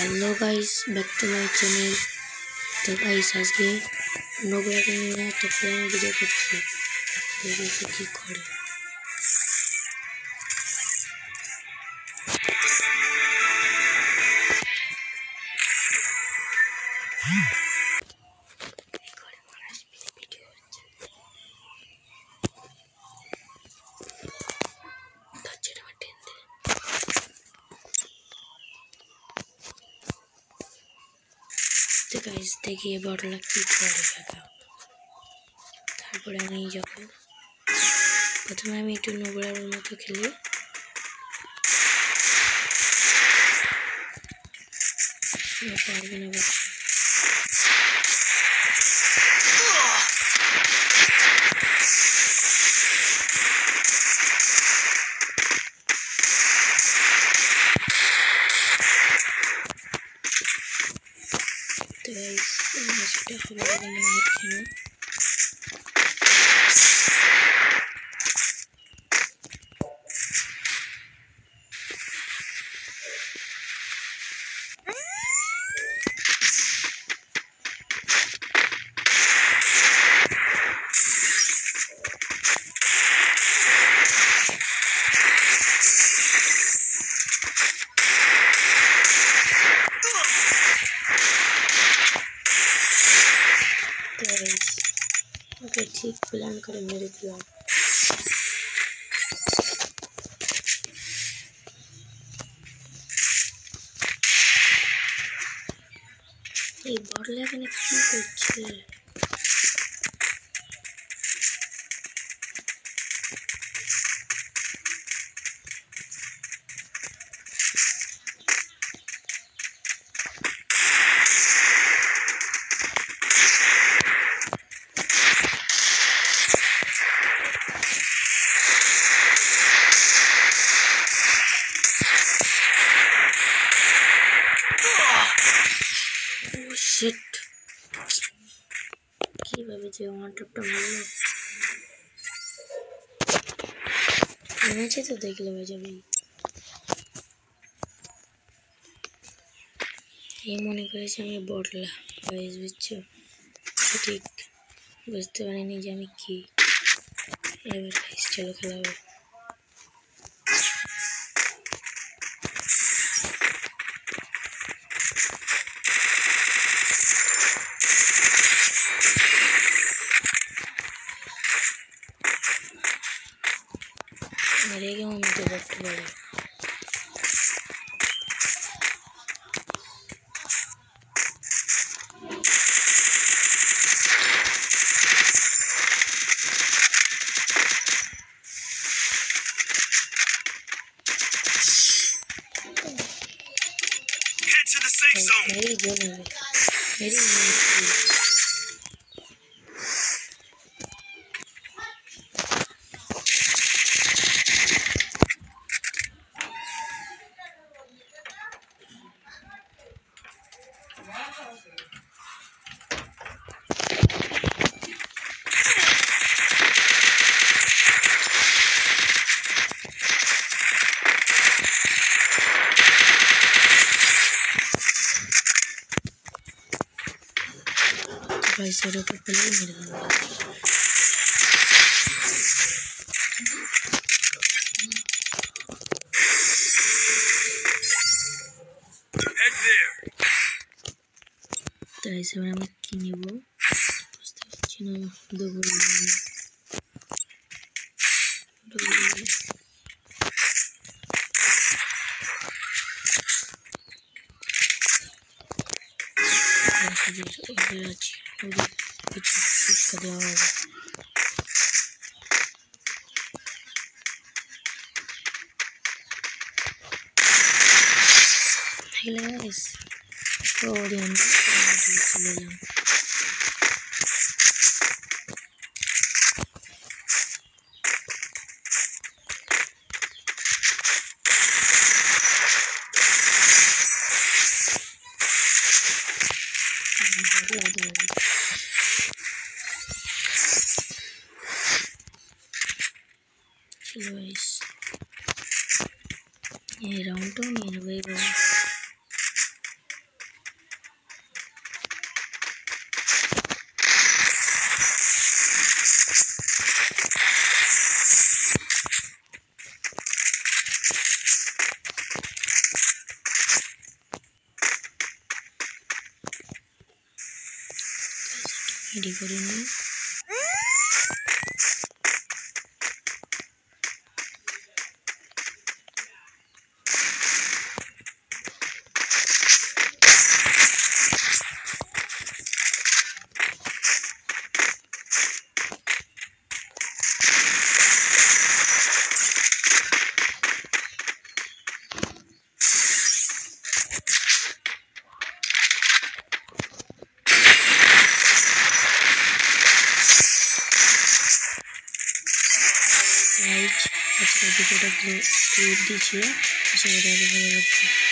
Hello guys, back to my channel. तो guys आज के नोबरा के मेरा तो प्लान वीडियो করছি দেখি কি করে। तो गाइस देखिए बॉटल की करेगा তারপরে আমি যখন প্রথমে আমি একটু নোবরার মতো খেলি পারবে না तो गाइस সেটা হবে বলে মনে হচ্ছে না। ओके ठीक प्लान करे मेरे प्लान এই বটল এখানে কি করছে शिट কিভাবে যে ওয়ান টপটা মারলো এনেছে তো দেখলে হয়ে যাবে এই মনে করেছি আমি বটলা গাইস বুঝছো ঠিক বুঝতে পারিনি যে আমি কি এবার গাইস চলো খেলা হবে मरेगा मम्मी तो वक्त पड़े मेरी जो मेरी गाइस और ऊपर पहले मेरे को तो ऐसे में मैं किन्हीं वो चिन्ह दो कुछ कर दिया होगा गाइस और हम चले जाएं गाइस ये राउंड तो नहीं है भाई রেডি করে নিই। আজকের ভিডিওটা দিয়েছিল, আশা করি আরো ভালো লাগবে।